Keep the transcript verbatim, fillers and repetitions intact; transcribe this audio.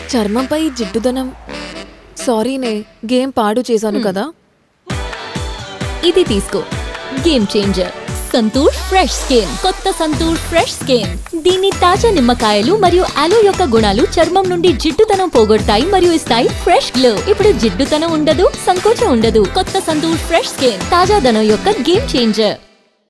చర్మంపై జిడ్డుదనం. సారీనే, గేమ్ పాడు చేశాను కదా. ఇది తీసుకో, game changer. Santoor fresh skin. కొత్త సంతూర్ ఫ్రెష్ స్కిన్. దీని తాజా నిమ్మకాయలు మరియు ఆలో యొక్క గుణాలు చర్మం నుండి జిడ్డుతనం పోగొడతాయి మరియు ఇస్తాయి ఫ్రెష్ గ్లో. ఇప్పుడు జిడ్డుతనం ఉండదు, సంకోచం ఉండదు. కొత్త సంతూర్ ఫ్రెష్ స్కిన్ తాజాదనం యొక్క గేమ్ చేంజర్.